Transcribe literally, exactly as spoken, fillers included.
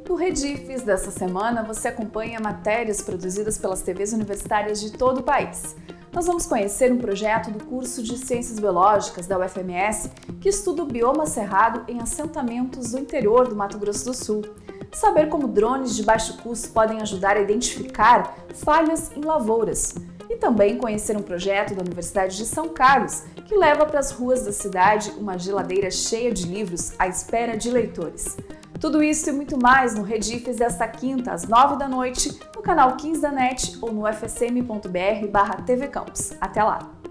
No Redifes dessa semana, você acompanha matérias produzidas pelas T Vs universitárias de todo o país. Nós vamos conhecer um projeto do curso de Ciências Biológicas da U F M S que estuda o bioma cerrado em assentamentos do interior do Mato Grosso do Sul. Saber como drones de baixo custo podem ajudar a identificar falhas em lavouras. E também conhecer um projeto da Universidade de São Carlos que leva para as ruas da cidade uma geladeira cheia de livros à espera de leitores. Tudo isso e muito mais no Redifes desta quinta, às nove da noite, no canal quinze da NET ou no f s m ponto b r barra T V Campus. Até lá!